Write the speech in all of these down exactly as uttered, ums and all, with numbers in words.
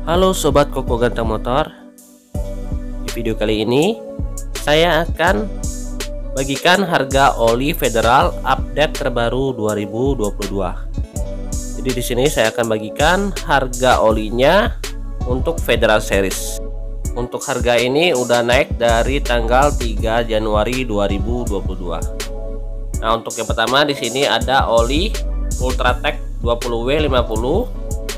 Halo Sobat Koko Ganteng Motor. Di video kali ini saya akan bagikan harga oli Federal update terbaru dua ribu dua puluh dua. Jadi di sini saya akan bagikan harga olinya untuk Federal series. Untuk harga ini udah naik dari tanggal tiga Januari dua ribu dua puluh dua. Nah, untuk yang pertama di sini ada oli Ultratech dua puluh W lima puluh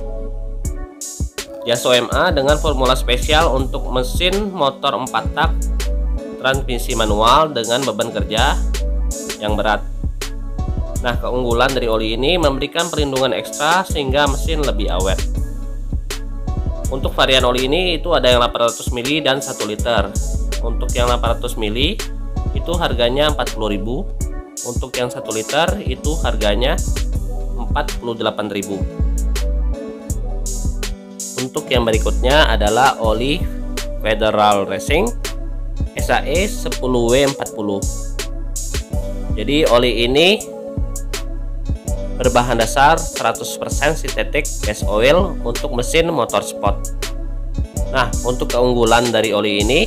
jas O M A dengan formula spesial untuk mesin motor empat tak transmisi manual dengan beban kerja yang berat. Nah, keunggulan dari oli ini memberikan perlindungan ekstra sehingga mesin lebih awet. Untuk varian oli ini itu ada yang delapan ratus mili dan satu liter. Untuk yang delapan ratus mili itu harganya empat puluh ribu. Untuk yang satu liter itu harganya empat puluh delapan ribu. Untuk yang berikutnya adalah oli Federal Racing S A E sepuluh W empat puluh. Jadi oli ini berbahan dasar seratus persen sintetik gas oil untuk mesin motor sport. Nah, untuk keunggulan dari oli ini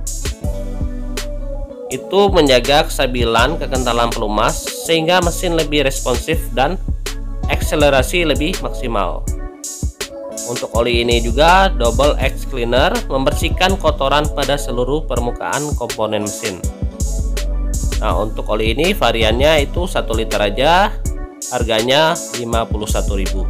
itu menjaga kestabilan kekentalan pelumas sehingga mesin lebih responsif dan akselerasi lebih maksimal. Untuk oli ini juga double X cleaner membersihkan kotoran pada seluruh permukaan komponen mesin. Nah, untuk oli ini variannya itu satu liter aja, harganya lima puluh satu ribu.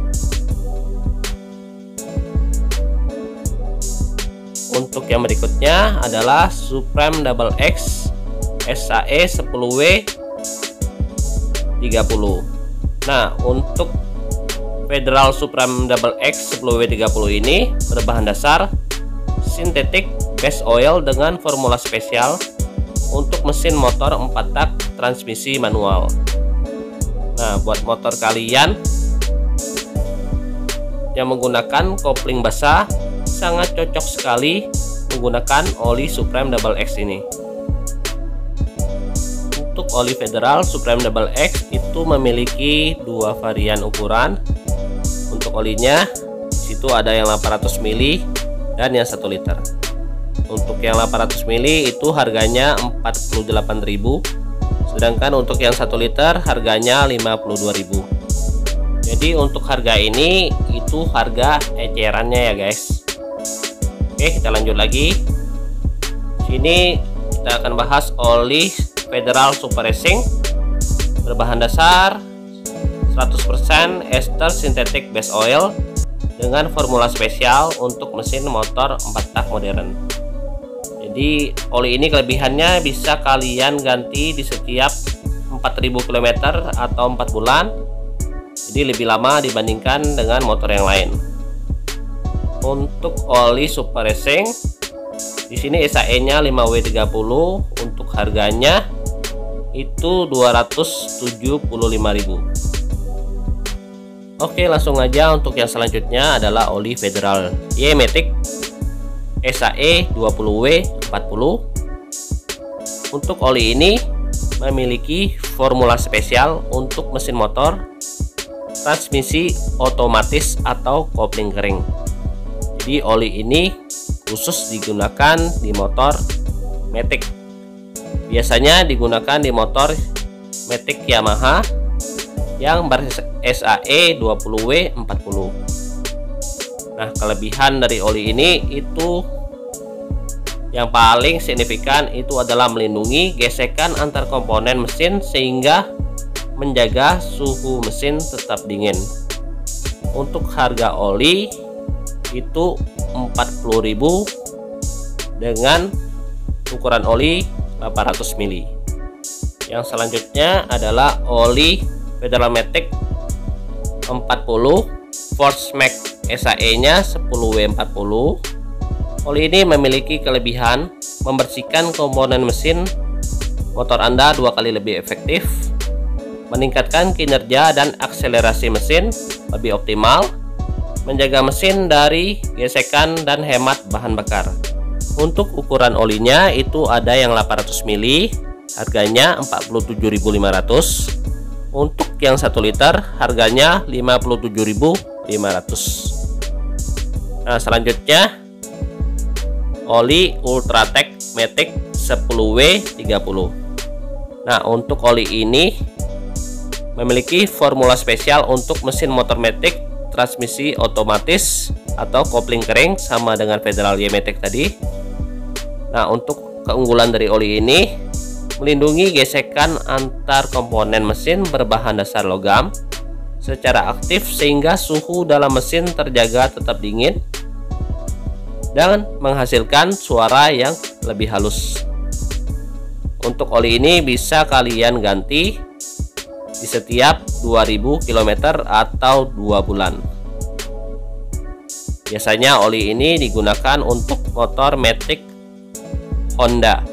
Untuk yang berikutnya adalah Supreme Double X S A E sepuluh W tiga puluh. Nah, untuk Federal Supreme Double X sepuluh W tiga puluh ini berbahan dasar sintetik base oil dengan formula spesial untuk mesin motor empat tak transmisi manual. Nah, buat motor kalian yang menggunakan kopling basah sangat cocok sekali menggunakan oli Supreme Double X ini. Untuk oli Federal Supreme Double X itu memiliki dua varian ukuran. Untuk olinya situ ada yang delapan ratus mili dan yang satu liter. Untuk yang delapan ratus mili itu harganya empat puluh delapan ribu, sedangkan untuk yang satu liter harganya lima puluh dua ribu. Jadi untuk harga ini itu harga ecerannya ya guys. Oke, kita lanjut lagi. Sini kita akan bahas oli Federal Super Racing berbahan dasar seratus persen ester sintetik base oil dengan formula spesial untuk mesin motor empat tak modern. Jadi oli ini kelebihannya bisa kalian ganti di setiap empat ribu kilometer atau empat bulan. Jadi lebih lama dibandingkan dengan motor yang lain. Untuk oli Super Racing di sini S A E-nya lima W tiga puluh, untuk harganya itu dua ratus tujuh puluh lima ribu. Oke, langsung aja untuk yang selanjutnya adalah oli Federal Y-Matic S A E dua puluh W empat puluh. Untuk oli ini memiliki formula spesial untuk mesin motor transmisi otomatis atau kopling kering. Jadi oli ini khusus digunakan di motor Matic. Biasanya digunakan di motor Matic Yamaha yang berbasis S A E dua puluh W empat puluh. Nah, kelebihan dari oli ini itu yang paling signifikan itu adalah melindungi gesekan antar komponen mesin sehingga menjaga suhu mesin tetap dingin. Untuk harga oli itu empat puluh ribu dengan ukuran oli delapan ratus mili. Yang selanjutnya adalah oli Federal Matic empat puluh Force Max S A E-nya sepuluh W empat puluh. Oli ini memiliki kelebihan membersihkan komponen mesin motor Anda dua kali lebih efektif, meningkatkan kinerja dan akselerasi mesin lebih optimal, menjaga mesin dari gesekan dan hemat bahan bakar. Untuk ukuran olinya itu ada yang delapan ratus mili, harganya empat puluh tujuh ribu lima ratus. Untuk yang satu liter harganya lima puluh tujuh ribu lima ratus. Nah, selanjutnya oli Ultratech Matic sepuluh W tiga puluh. Nah, untuk oli ini memiliki formula spesial untuk mesin motor Matic transmisi otomatis atau kopling kering sama dengan Federal Y-Matic tadi. Nah, untuk keunggulan dari oli ini melindungi gesekan antar komponen mesin berbahan dasar logam secara aktif sehingga suhu dalam mesin terjaga tetap dingin dan menghasilkan suara yang lebih halus. Untuk oli ini bisa kalian ganti di setiap dua ribu kilometer atau dua bulan. Biasanya oli ini digunakan untuk motor Matic Honda.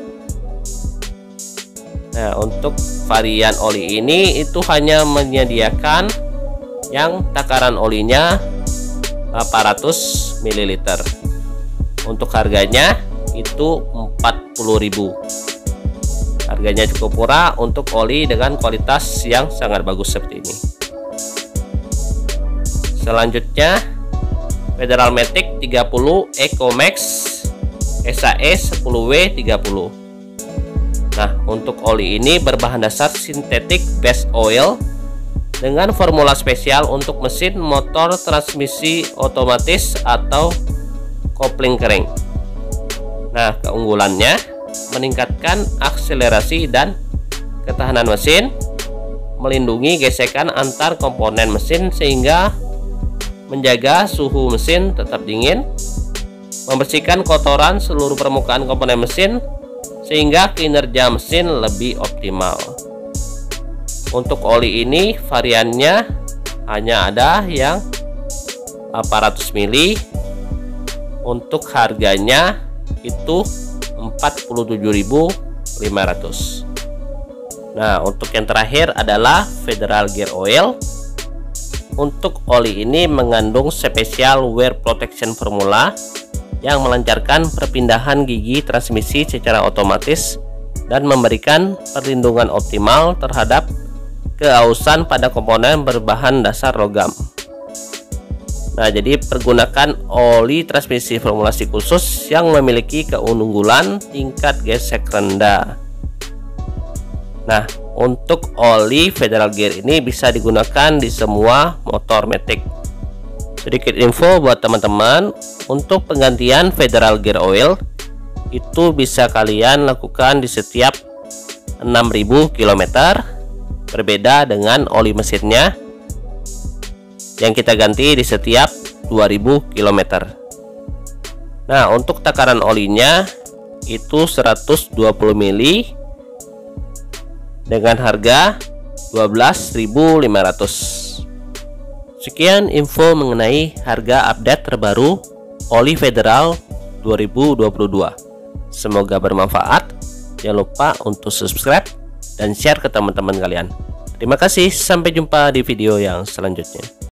Nah, untuk varian oli ini itu hanya menyediakan yang takaran olinya delapan ratus mililiter. Untuk harganya itu empat puluh ribu. Harganya cukup murah untuk oli dengan kualitas yang sangat bagus seperti ini. Selanjutnya Federal Matic tiga puluh Eco Max S A E sepuluh W tiga puluh. Nah, untuk oli ini berbahan dasar synthetic base oil dengan formula spesial untuk mesin motor transmisi otomatis atau kopling kering. Nah, keunggulannya meningkatkan akselerasi dan ketahanan mesin, melindungi gesekan antar komponen mesin sehingga menjaga suhu mesin tetap dingin, membersihkan kotoran seluruh permukaan komponen mesin sehingga kinerja mesin lebih optimal. Untuk oli ini variannya hanya ada yang delapan ratus mililiter. Untuk harganya itu empat puluh tujuh ribu lima ratus. Nah, untuk yang terakhir adalah Federal Gear Oil. Untuk oli ini mengandung spesial wear protection formula yang melancarkan perpindahan gigi transmisi secara otomatis dan memberikan perlindungan optimal terhadap keausan pada komponen berbahan dasar logam. Nah, jadi pergunakan oli transmisi formulasi khusus yang memiliki keunggulan tingkat gesek rendah. Nah, untuk oli Federal Gear ini bisa digunakan di semua motor Matic. Sedikit info buat teman-teman, untuk penggantian Federal Gear Oil itu bisa kalian lakukan di setiap enam ribu kilometer, berbeda dengan oli mesinnya yang kita ganti di setiap dua ribu kilometer. Nah, untuk takaran olinya itu seratus dua puluh mililiter dengan harga dua belas ribu lima ratus. Sekian info mengenai harga update terbaru oli Federal dua ribu dua puluh dua. Semoga bermanfaat. Jangan lupa untuk subscribe dan share ke teman-teman kalian. Terima kasih, sampai jumpa di video yang selanjutnya.